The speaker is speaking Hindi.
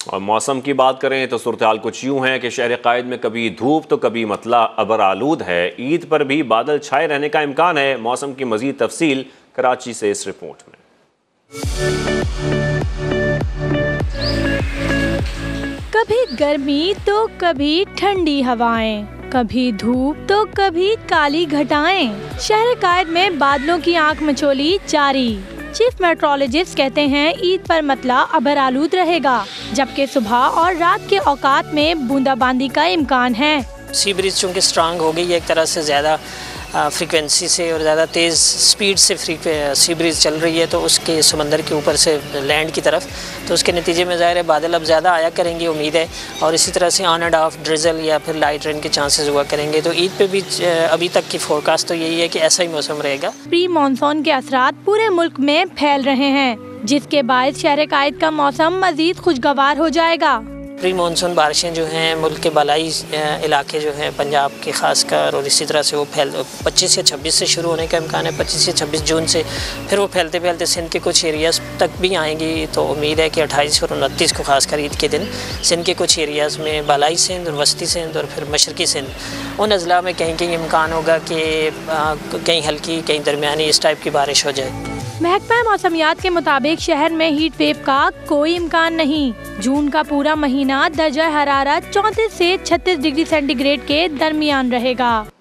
और मौसम की बात करें तो सूरत-ए-हाल कुछ यूं है कि शहर कायद में कभी धूप तो कभी मतला अबर आलूद है। ईद पर भी बादल छाए रहने का इम्कान है। मौसम की मजीद तफसील कराची से इस रिपोर्ट में। कभी गर्मी तो कभी ठंडी हवाएं, कभी धूप तो कभी काली घटाएं। शहर कायद में बादलों की आंख मचोली जारी। चीफ मेट्रोलॉजिस्ट कहते हैं ईद पर मतला अबर आलूद रहेगा, जबकि सुबह और रात के औकात में बूंदाबांदी का इम्कान है। सी ब्रीज चूँकि स्ट्रांग हो गई है एक तरह से, ज़्यादा फ्रीक्वेंसी से और ज़्यादा तेज़ स्पीड से सी ब्रीज चल रही है, तो उसके समंदर के ऊपर से लैंड की तरफ, तो उसके नतीजे में ज़ाहिर है बादल अब ज़्यादा आया करेंगे, उम्मीद है। और इसी तरह से ऑन एंड ऑफ ड्रिजल या फिर लाइट रेन के चांसेस हुआ करेंगे। तो ईद पे भी अभी तक की फोरकास्ट तो यही है कि ऐसा ही मौसम रहेगा। प्री मानसून के असरात पूरे मुल्क में फैल रहे हैं, जिसके बाद शहर कायद का मौसम मजीद खुशगवार हो जाएगा। प्री मानसून बारिशें जो हैं मुल्क के बालाई इलाके जो हैं पंजाब के खासकर, और इसी तरह से वो 25 या 26 से शुरू होने का इम्कान है। 25 या 26 जून से फिर वो फैलते फैलते सिंध के कुछ एरियाज़ तक भी आएंगी। तो उम्मीद है कि 28 और 29 को खासकर ईद के दिन सिंध के कुछ एरियाज़ में बालाई सिंध और वस्ती सिंध और फिर मशरकी सिंध, उन अजला में कहीं कहीं इम्कान होगा कि कहीं हल्की कहीं दरमियानी इस टाइप की बारिश हो जाए। महकमा मौसमियात के मुताबिक शहर में हीट वेव का कोई इम्कान नहीं। जून का पूरा महीना दर्जा हरारत 34 से 36 डिग्री सेंटीग्रेड के दरमियान रहेगा।